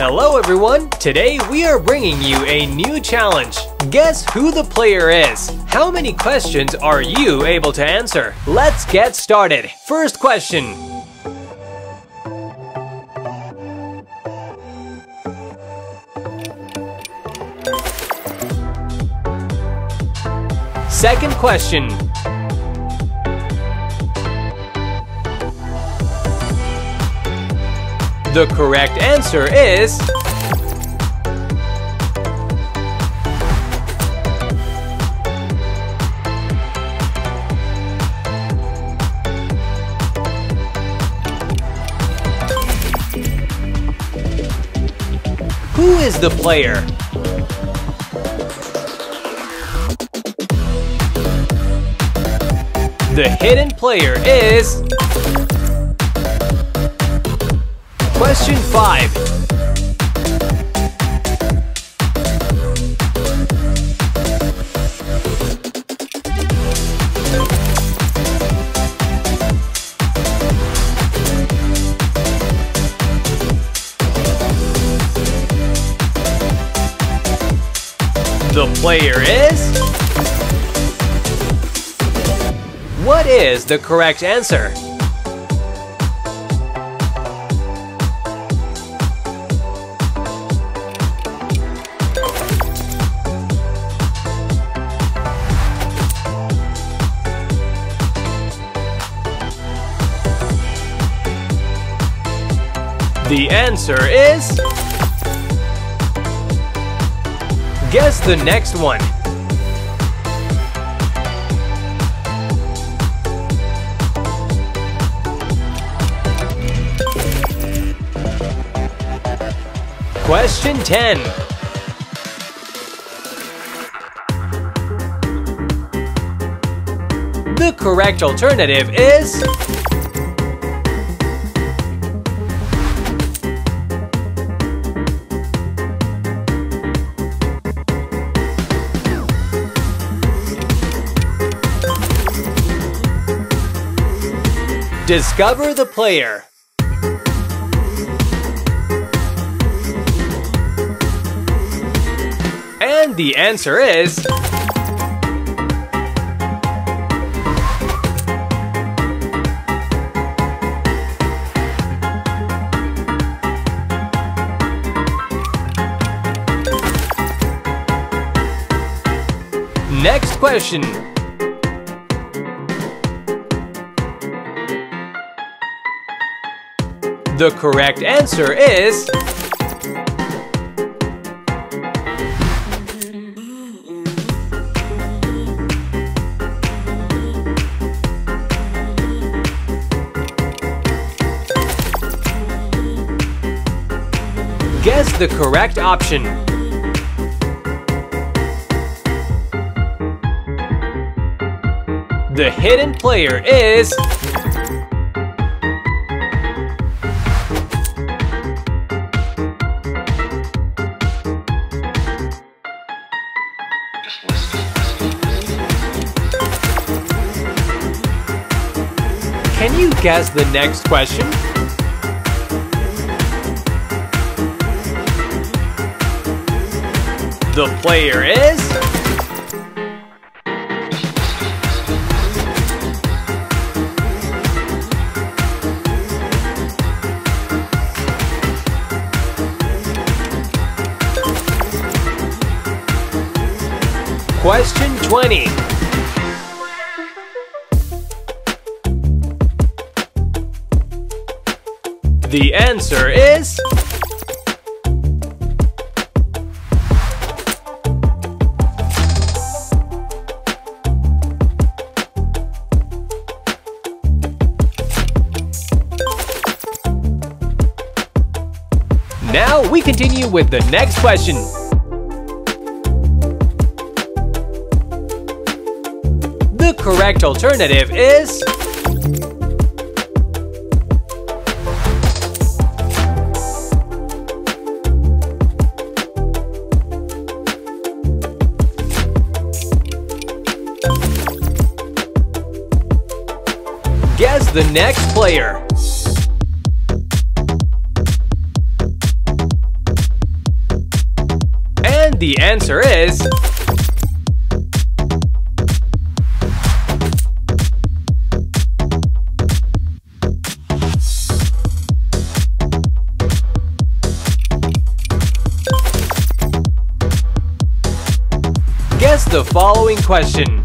Hello everyone! Today we are bringing you a new challenge. Guess who the player is. How many questions are you able to answer? Let's get started. First question. Second question. The correct answer is who is the player? The hidden player is question 5. The player is? What is the correct answer? The answer is... Guess the next one. Question 10. The correct alternative is... Discover the player. And the answer is... Next question. The correct answer is... Guess the correct option. The hidden player is... Can you guess the next question? The player is... Question 20. The answer is... Now we continue with the next question. The correct alternative is... Guess the next player. The answer is guess the following question.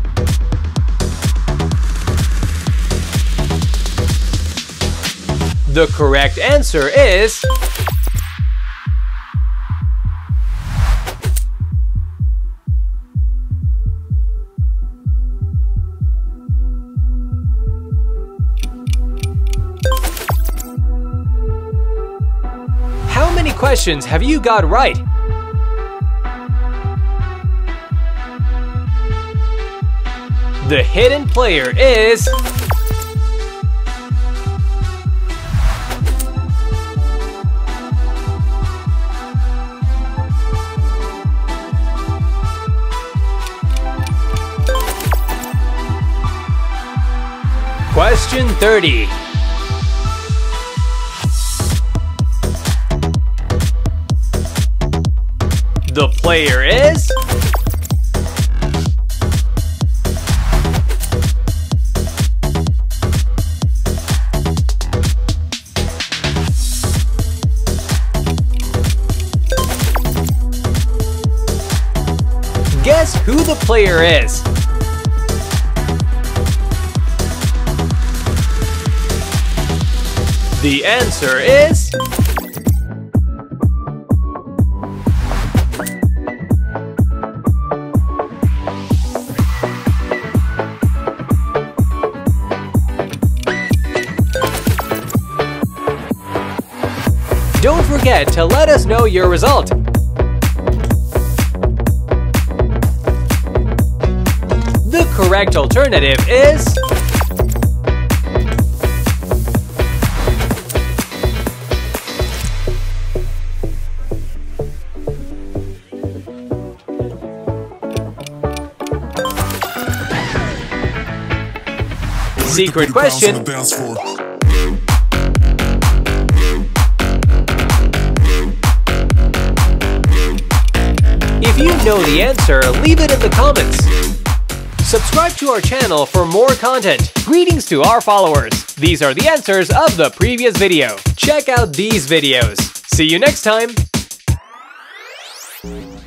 The correct answer is how many questions have you got right? The hidden player is Question 30. The player is guess who the player is? The answer is don't forget to let us know your result. The correct alternative is secret question. If you know the answer, leave it in the comments. Subscribe to our channel for more content. Greetings to our followers. These are the answers of the previous video. Check out these videos. See you next time.